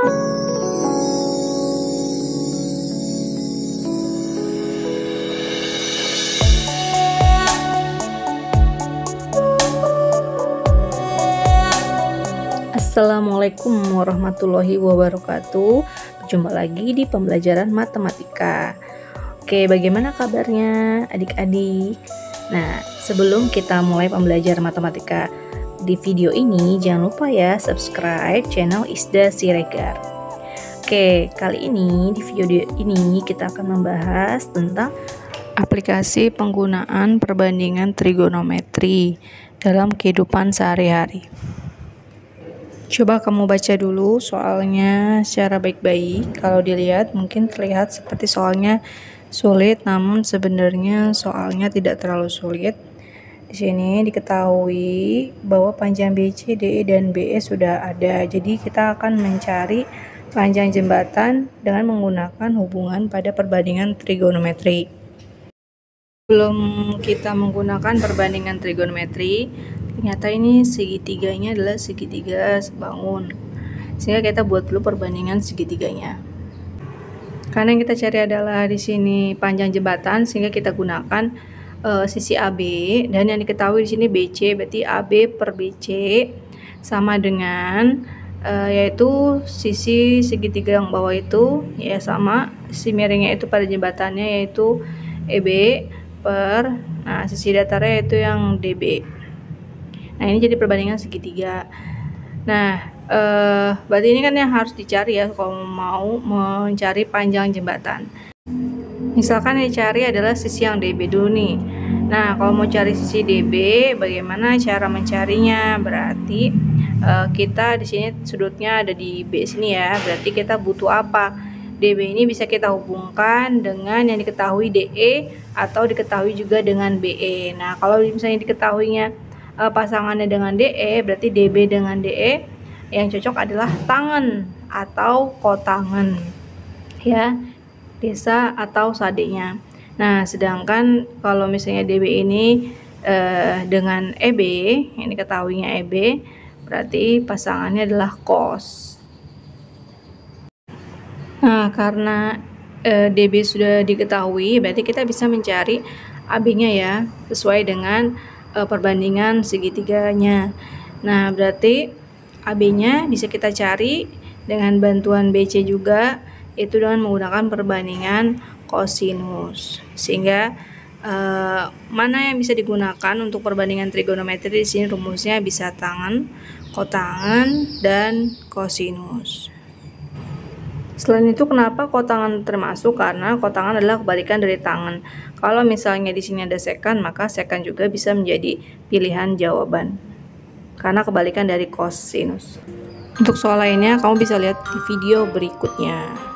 Assalamualaikum warahmatullahi wabarakatuh. Berjumpa lagi di pembelajaran matematika. Oke, bagaimana kabarnya adik-adik? Nah, sebelum kita mulai pembelajaran matematika di video ini, jangan lupa ya subscribe channel Isda Siregar. Oke, kali ini di video ini kita akan membahas tentang aplikasi penggunaan perbandingan trigonometri dalam kehidupan sehari-hari. Coba kamu baca dulu soalnya secara baik-baik. Kalau dilihat mungkin terlihat seperti soalnya sulit, namun sebenarnya soalnya tidak terlalu sulit. Di sini diketahui bahwa panjang BC, DE, dan BE sudah ada. Jadi kita akan mencari panjang jembatan dengan menggunakan hubungan pada perbandingan trigonometri. Sebelum kita menggunakan perbandingan trigonometri, ternyata ini segitiganya adalah segitiga sebangun, sehingga kita buat dulu perbandingan segitiganya. Karena yang kita cari adalah di sini panjang jembatan, sehingga kita gunakan sisi AB, dan yang diketahui di sini BC, berarti AB per BC sama dengan yaitu sisi segitiga yang bawah itu ya sama sisi miringnya itu pada jembatannya yaitu EB per sisi datarnya yaitu yang DB. Nah, ini jadi perbandingan segitiga. Nah, berarti ini kan yang harus dicari ya kalau mau mencari panjang jembatan. Misalkan yang dicari adalah sisi yang DB dulu nih. Nah, kalau mau cari sisi DB, bagaimana cara mencarinya? Berarti kita di sini sudutnya ada di B sini ya. Berarti kita butuh apa? DB ini bisa kita hubungkan dengan yang diketahui DE atau diketahui juga dengan BE. Nah, kalau misalnya diketahuinya pasangannya dengan DE, berarti DB dengan DE yang cocok adalah tangen atau kotangen ya, desa atau sadenya. Nah, sedangkan kalau misalnya DB ini dengan EB, yang diketahuinya EB, berarti pasangannya adalah cos. Nah, karena DB sudah diketahui, berarti kita bisa mencari AB-nya ya, sesuai dengan perbandingan segitiganya. Nah, berarti AB-nya bisa kita cari dengan bantuan BC juga, itu dengan menggunakan perbandingan kosinus. Sehingga mana yang bisa digunakan untuk perbandingan trigonometri di sini rumusnya bisa tangen, kotangen, dan kosinus. Selain itu, kenapa kotangan termasuk? Karena kotangan adalah kebalikan dari tangen. Kalau misalnya di sini ada sekan, maka sekan juga bisa menjadi pilihan jawaban. Karena kebalikan dari kosinus. Untuk soal lainnya, kamu bisa lihat di video berikutnya.